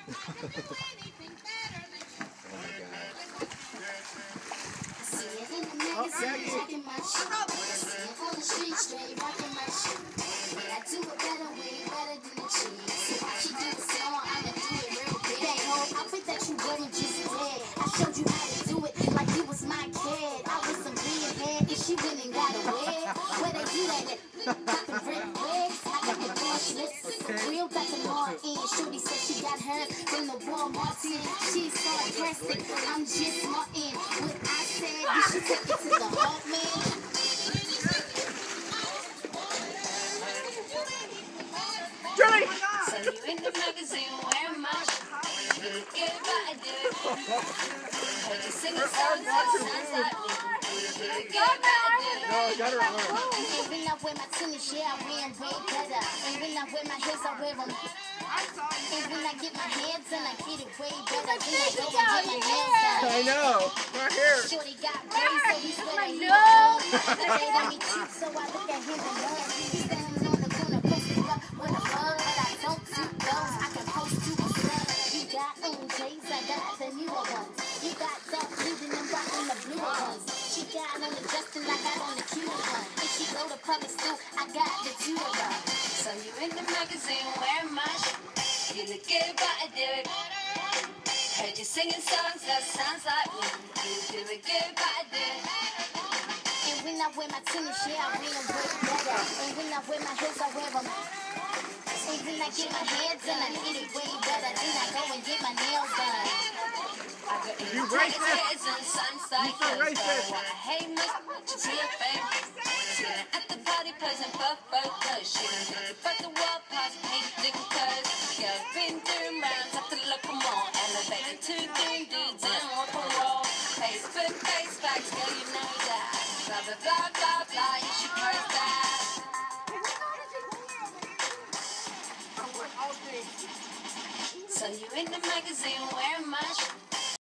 Oh, I showed you how to do it like you was my kid. I was some big head and she went and got a wig. Where they do that? Poppin' red wigs. I got the bush lips. Real got the law in. Shorty said she got hers from the Walmart tin. She's sarcastic. I'm just Martin. What I said, you should take it to the heart, man. Julie! So you in the magazine wearing my shirt. Get it right, I do it. Heard you singing songs that sounds like me. Get it right, I do it. No, I got her arm. And when I wear my tennis, yeah, I wear them way better. And when I wear my heels, I wear them. And when I get my hands done, I get it way better. Then I go and get my nails done. I know. Right here. Shorty got braids, so he swear that he love. They let me cheat, so I look at him and love. He's standing on the corner, posted up with a bug. But I don't do those, I can post to a sub. You got J's, I got the newer ones. You got dark blue and I'm rocking the bluer ones. She got on the Justin, I got on the cuter one. If she go to public school, I got the tutor one. So you in the magazine wearing my shirt. You look good, but I do it. Heard you singing songs that sounds like me. You do it good, but I do it. And when I wear my tennis, yeah, I wear them way better. And when I wear my heels, I wear them. And when I get my hair done, I get it way better. Then I go and get my nails done. You racist! You racist! Hey, Miss, you see your face. Sitting at the party, posing for photos. She done hit it, but the wall past painting clothes. Yeah, been doing rounds, have to look them all. Elevated to doing dudes and rock and roll. Facebook, face facts, girl, you know that. Blah, blah, blah, blah, blah, you should post that. So you in the magazine wearing my shirt.